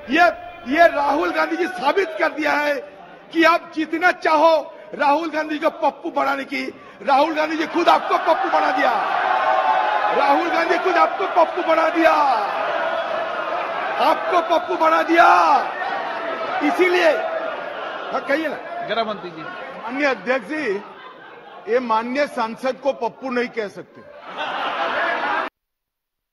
ये राहुल गांधी जी साबित कर दिया है कि आप जितना चाहो राहुल गांधी को पप्पू बनाने की, राहुल गांधी जी खुद आपको पप्पू बना दिया। राहुल गांधी खुद आपको पप्पू बना दिया, आपको पप्पू बना दिया। इसीलिए कहिए ना गृह मंत्री जी। माननीय अध्यक्ष जी, ये माननीय सांसद को पप्पू नहीं कह सकते।